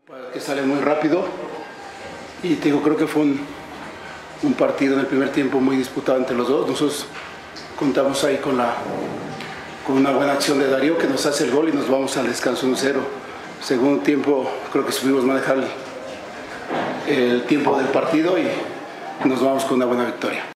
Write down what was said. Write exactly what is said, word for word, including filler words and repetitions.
Que sale muy rápido y te digo, creo que fue un, un partido en el primer tiempo muy disputado entre los dos. Nosotros contamos ahí con, la, con una buena acción de Darío que nos hace el gol y nos vamos al descanso uno cero. Segundo tiempo creo que supimos manejar el, el tiempo del partido y nos vamos con una buena victoria.